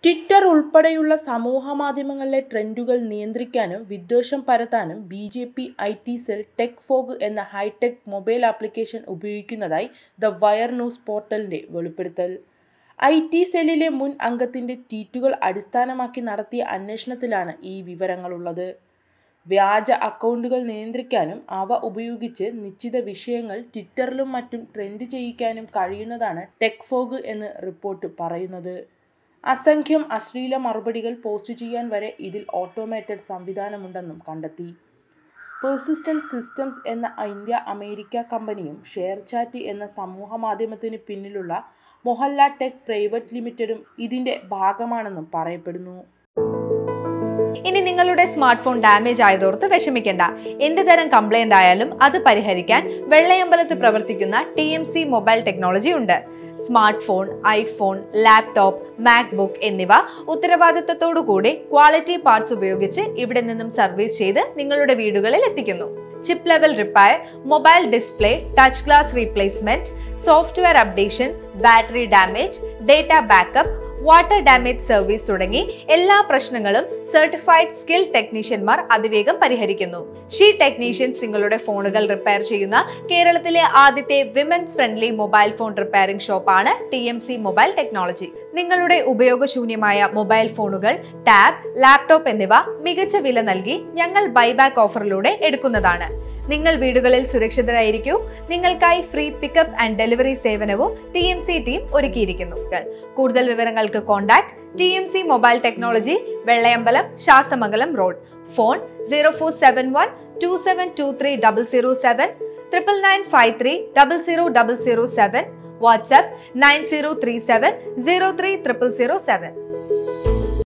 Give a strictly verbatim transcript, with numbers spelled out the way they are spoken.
Twitter ഉൾപ്പെടെയുള്ള സമൂഹമാധ്യമങ്ങളിലെ ട്രെൻഡുകൾ നിയന്ത്രിക്കാനും വിദ്വേഷം പരത്താനും B J P I T cell tech fog എന്ന ഹൈടെക് മൊബൈൽ ആപ്ലിക്കേഷൻ ഉപയോഗിക്കുന്നതായി ദ വയർ ന്യൂസ് പോർട്ടലിൻ്റെ വെളിപ്പെടുത്തൽ. ഐ ടി സെല്ലിലെ മുൻ അംഗത്തിൻ്റെ ട്വീറ്റുകൾ അടിസ്ഥാനമാക്കി നടത്തിയ അന്വേഷണത്തിലാണ് ഈ വിവരങ്ങളുള്ളത്. വ്യാജ അക്കൗണ്ടുകൾ നിയന്ത്രിക്കാനും അവ ഉപയോഗിച്ച് നിശ്ചിത വിഷയങ്ങൾ ട്വിറ്ററിലും മറ്റും ട്രെൻഡ് ചെയ്യിക്കാനും കഴിയുന്നതാണ് ടെക് ഫോഗ് എന്ന് റിപ്പോർട്ട് പറയുന്നത്. അസംഖ്യം അശ്ലീല മറുപടികൾ പോസ്റ്റ് ചെയ്യാൻ വരെ ഇതിൽ ഓട്ടോമേറ്റഡ് സംവിധാനമുണ്ടെന്നും കണ്ടെത്തി. പെർസിസ്റ്റന്റ് സിസ്റ്റംസ് എന്ന ഇന്ത്യ അമേരിക്ക കമ്പനിയും ഷെയർചാറ്റ് എന്ന സമൂഹമാധ്യമത്തിന് പിന്നിലുള്ള മൊഹല്ല ടെക് പ്രൈവറ്റ് ലിമിറ്റഡും ഇതിൻ്റെ ഭാഗമാണെന്നും പറയപ്പെടുന്നു. ഇനി നിങ്ങളുടെ സ്മാർട്ട് ഫോൺ ഡാമേജ് ആയതോർത്ത് വിഷമിക്കേണ്ട. എന്ത് തരം കംപ്ലൈന്റ് ആയാലും അത് പരിഹരിക്കാൻ വെള്ളയമ്പലത്ത് പ്രവർത്തിക്കുന്ന T M C mobile technology ഉണ്ട്. Smart phone, iPhone, laptop, MacBook എന്നിവ ഉത്തരവാദിത്തത്തോടുകൂടി ക്വാളിറ്റി പാർട്സ് ഉപയോഗിച്ച് ഇവിടെ നിന്നും സർവീസ് ചെയ്ത് നിങ്ങളുടെ വീടുകളിൽ എത്തിക്കുന്നു. Chip level repair, mobile display, touch glass replacement, software updation, battery damage, data backup, water damage service തുടങ്ങി എല്ലാ പ്രശ്നങ്ങളും സർട്ടിഫൈഡ് സ്കിൽ ടെക്നീഷ്യന്മാർ അതിവേഗം പരിഹരിക്കുന്നു. ഷീ ടെക്നീഷ്യൻസ് നിങ്ങളുടെ ഫോണുകൾ റിപ്പയർ ചെയ്യുന്ന കേരളത്തിലെ ആദ്യത്തെ women's friendly mobile phone repairing ഷോപ്പാണ് T M C mobile technology. നിങ്ങളുടെ ഉപയോഗശൂന്യമായ മൊബൈൽ ഫോണുകൾ, ടാബ്, ലാപ്ടോപ്പ് എന്നിവ മികച്ച വില നൽകി ഞങ്ങൾ ബൈബാക്ക് ഓഫറിലൂടെ എടുക്കുന്നതാണ്. നിങ്ങൾ വീടുകളിൽ സുരക്ഷിതരായിരിക്കൂ. നിങ്ങൾക്കായി ഫ്രീ പിക്കപ്പ് ആൻഡ് ഡെലിവറി സേവനവും ടി എം സി ടീം ഒരുക്കിയിരിക്കുന്നു. കൂടുതൽ വിവരങ്ങൾക്ക് contact T M C mobile technology, Vellayambalam, Sasthamangalam road. Phone zero four seven one two seven two three double zero seven, triple nine five three double zero double zero seven. WhatsApp nine zero three seven zero three triple zero seven.